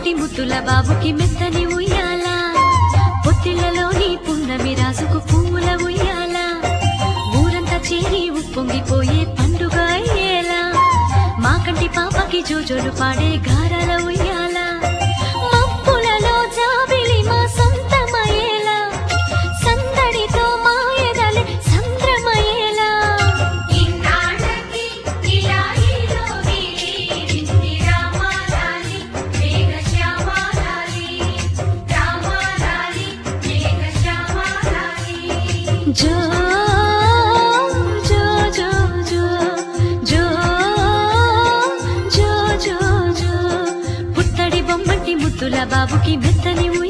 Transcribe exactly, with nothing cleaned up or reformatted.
బొమ్మటి ముద్దుల బాబుకి మెత్తని ఉయ్యాల పొత్తిళ్లలోని పున్నమి రాసుకు పువ్వుల ఉయ్యాల ఊరంతా చేరి ఉప్పొంగిపోయే పండుగ అయ్యేలా మా కంటి పాపకి జోజోలు పాడే గారాల ఉయ్యాల మప్పులలో జాబిలి మా సొంతమయ్యేలా సందడితో మా ఎదలే సంద్రమయ్యేలా జో జో జో జో జో జో జో జో పుత్తడి బొమ్మటి ముద్దుల బాబుకి మెత్తని